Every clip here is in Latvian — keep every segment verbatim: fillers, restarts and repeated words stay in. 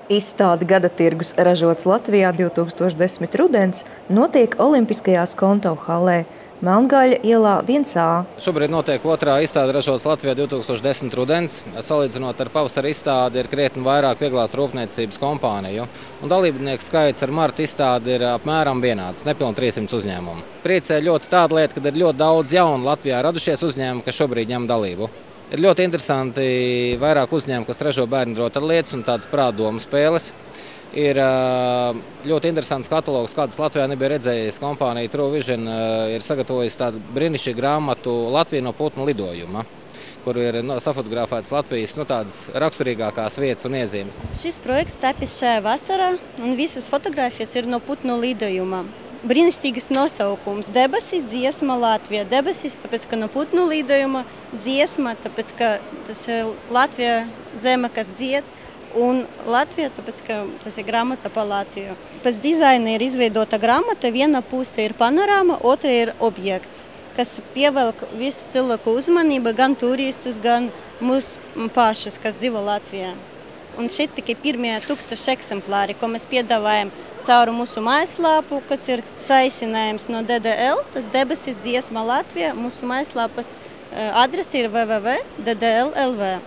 Izstāde Gada tirgus ražots Latvijā divtūkstoš desmit rudens notiek Olimpiskajā Skonto hallē, Melngaļa ielā viens A. Šobrīd notiek otrā izstāde ražots Latvijā divtūkstoš desmit rudens. Salīdzinot ar pavasara izstādi ir krietni vairāk vieglās rūpniecības kompāniju. Un dalībnieku skaits ar marta izstādi ir apmēram vienāds, nepilni trīssimts uzņēmumu. Priecē ļoti tāda lieta, ka ir ļoti daudz jaunu Latvijā radušies uzņēmumu, kas šobrīd ņem dalību. Ir ļoti interesanti vairāk uzņēmumu, kas ražo bērnu rotaļlietas un tādas prātdomu spēles. Ir ļoti interesants katalogs, kādas Latvijā nebija redzējis. Kompānija True Vision ir sagatavojusi tādu brīnišķīgu grāmatu Latvija no putnu lidojuma, kur ir safotografētas Latvijas nu, tādas raksturīgākās vietas un iezīmes. Šis projekts tapis šajā vasarā, un visas fotogrāfijas ir no putnu lidojuma. Brīnišķīgs nosaukums – debesis, dziesma Latvijā. Debesis, tāpēc, ka no putnu lidojuma, dziesma, tāpēc, ka tas ir Latvija zeme, kas dzied, un Latvija, tāpēc, ka tas ir grāmata pa Latviju. Pēc dizaina ir izveidota grāmata, viena puse ir panorāma, otra ir objekts, kas pievelk visu cilvēku uzmanību, gan turistus, gan mūsu pašus, kas dzīvo Latvijā. Un šeit tikai pirmie tūkstoši eksemplāri, ko mēs piedāvājam caur mūsu mājaslapu, kas ir saīsinājums no D D L, tas debesis dziesma Latvijā. Mūsu mājaslapas adrese ir w w w punkt d d l punkt l v.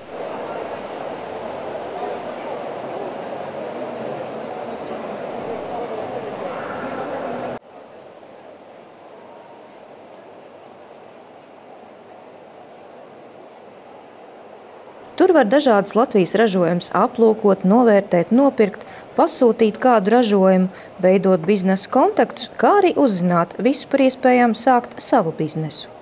Tur var dažādas Latvijas ražojumus aplūkot, novērtēt, nopirkt, pasūtīt kādu ražojumu, veidot biznesa kontaktus, kā arī uzzināt visu par iespējām sākt savu biznesu.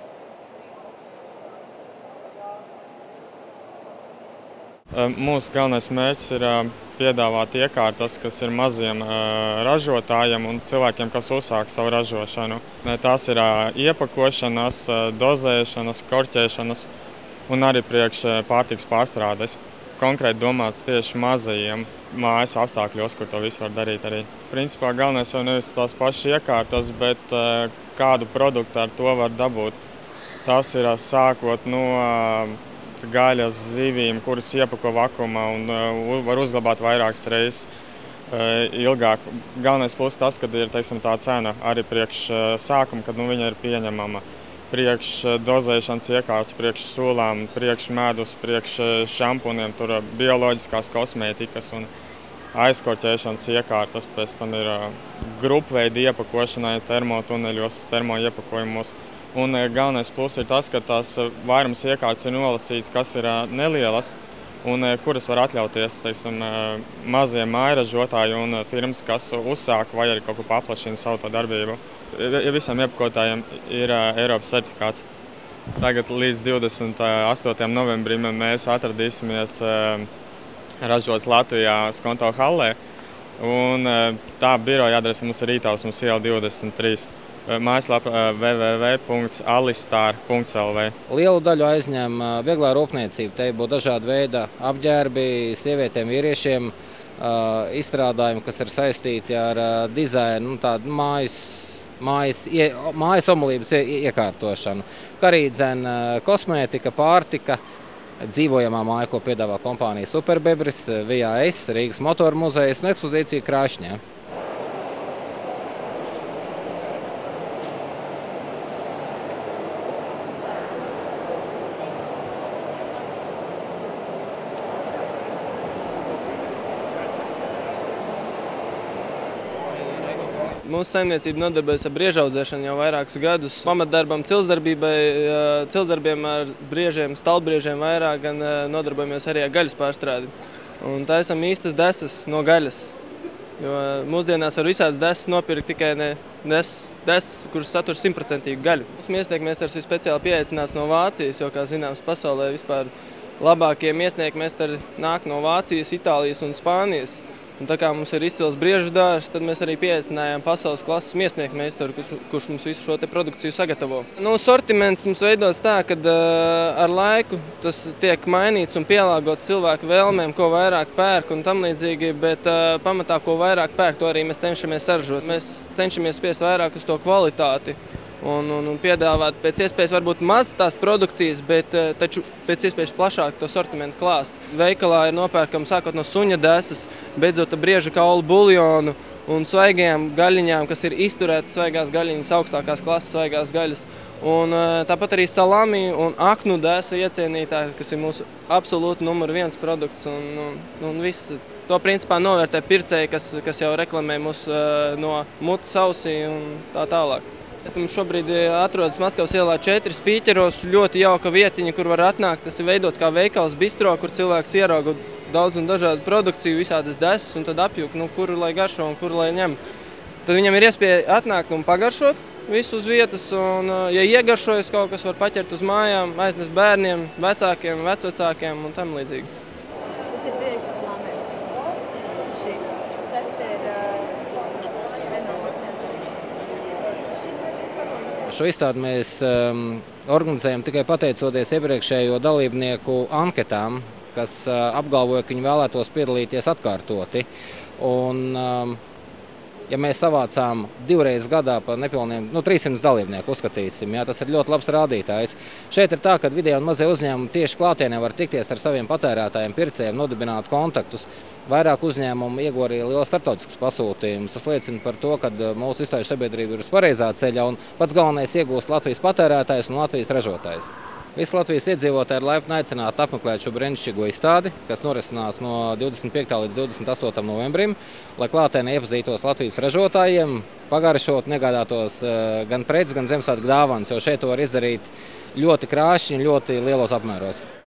Mūsu galvenais mērķis ir piedāvāt iekārtas, kas ir maziem ražotājiem un cilvēkiem, kas uzsāk savu ražošanu. Tās ir iepakošanas, dozēšanas, korķēšanas un arī priekš pārtikas pārstrādes. Konkrēti domāts tieši mazajiem mājas apstākļos, kur to visu var darīt arī. Principā galvenais jau nevis tās pašas iekārtas, bet kādu produktu ar to var dabūt. Tas ir sākot no gaļas, zivīm, kuras iepako vakumā un var uzglabāt vairākas reizes ilgāk. Galvenais plus tas, ka ir teiksim, tā cena arī priekš sākuma, kad nu, viņa ir pieņemama. Priekš dozēšanas iekārtas, priekš sulām, priekš medus, priekš šampuniem, tur bioloģiskās kosmētikas un aizkorķēšanas iekārtas. Pēc tam ir grupveidi iepakošanai termotuneļos, termoiepakojumos. Un galvenais plus ir tas, ka tās vairums iekārtas ir nolasīts, kas ir nelielas un kuras var atļauties teiksim, mazie mājražotāji un firmas, kas uzsāk vai arī kaut ko paplašina savu to darbību. Ja visiem iepakotājiem ir Eiropas certifikāts. Tagad līdz divdesmit astotajam novembrim mēs atradīsimies ražots Latvijā Skonto hallē. Un tā biroja adrese mums ir Rītausmas iela divdesmit trīs. Mājaslapa w w w punkts alistar punkts l v. Lielu daļu aizņem vieglā rūpniecība. Te būtu dažādi veidi apģērbi sievietēm, vīriešiem, izstrādājumi, kas ir saistīti ar dizainu, nu, tādu mājas, mājas, mājas omulības iekārtošanu. Kā arī dzen kosmētika, pārtika, dzīvojamā māja, ko piedāvā kompānija Superbebris, V A S, Rīgas motoru muzejs un ekspozīcija Krāšņā. Mūsu saimniecība nodarbojas ar briežu audzēšanu jau vairākus gadus. Pamatdarbam cilsdarbībai, cilsdarbiem ar briežiem, stalbriežiem vairāk, gan nodarbojamies arī ar gaļas pārstrādi. Un tā esam īstas desas no gaļas. Jo mūsdienās var visādas desas nopirkt tikai ne desas, desas kuras satur simtprocentīgu gaļu. Mūsu miesniekmeistars ir speciāli pieaicināts no Vācijas, jo, kā zināms, pasaulē vispār labākie miesniekmeistari nāk no Vācijas, Itālijas un Spānijas. Un tā kā mums ir izcils briežu dārzs, tad mēs arī pieaicinājām pasaules klases miesniekmeistaru, kurš, kurš mums visu šo te produkciju sagatavo. Nu, sortiments mums veidots tā, ka uh, ar laiku tas tiek mainīts un pielāgots cilvēku vēlmēm, ko vairāk pērk un tam līdzīgi, bet uh, pamatā, ko vairāk pērk, to arī mēs cenšamies saražot. Mēs cenšamies spiest vairāk uz to kvalitāti un, un, un piedāvāt pēc iespējas varbūt maz tās produkcijas, bet taču pēc iespējas plašāk to sortimentu klāstu. Veikalā ir nopērkama sākot no suņa desas, beidzot ar brieža kaulu buljonu un svaigajām gaļiņām, kas ir izturētas svaigās gaļiņas, augstākās klases svaigās gaļas. Un tāpat arī salami un aknu desa iecienītāji, kas ir mūsu absolūti numur viens produkts. Un, un, un viss to principā novērtē pircēji, kas, kas jau reklamē mūs no mutes ausī un tā tālāk. Mums šobrīd atrodas Maskavas ielā četri Spīķeros, ļoti jauka vietiņa, kur var atnākt. Tas ir veidots kā veikals bistro, kur cilvēks ierauga daudz un dažādu produkciju, visādas desas, un tad apjūk, nu, kuru lai garšo un kuru lai ņem. Tad viņam ir iespēja atnākt un pagaršot visu uz vietas, un, ja iegaršojas kaut kas, var paķert uz mājām, aiznest bērniem, vecākiem, vecvecākiem un tam līdzīgi. Tas ir tieši slāmē. Šis. Tas ir Šo izstādi mēs um, organizējam tikai pateicoties iepriekšējo dalībnieku anketām, kas uh, apgalvoja, ka viņi vēlētos piedalīties atkārtoti. Un, um, ja mēs savācām divreiz gadā pa nepilniem, nu, trīssimts dalībnieku uzskatīsim, jā, tas ir ļoti labs rādītājs. Šeit ir tā, ka vidēji un mazie uzņēmumi tieši klātienē var tikties ar saviem patērētājiem, pircējiem, nodibināt kontaktus. Vairāk uzņēmumu ieguva arī liels starptautisks pasūtījums. Tas liecina par to, ka mūsu izstāžu sabiedrība ir uz pareizā ceļa un pats galvenais iegūst Latvijas patērētājs un Latvijas ražotājs. Visi Latvijas iedzīvotāji ir laipni aicināti apmeklēt šo brīnišķīgo izstādi, kas norisinās no divdesmit piektā līdz divdesmit astotam novembrim, lai klātienē iepazītos Latvijas ražotājiem, pagaršot, negādātos gan preces, gan Ziemassvētku dāvanas, jo šeit to var izdarīt ļoti krāšņi un ļoti lielos apmēros.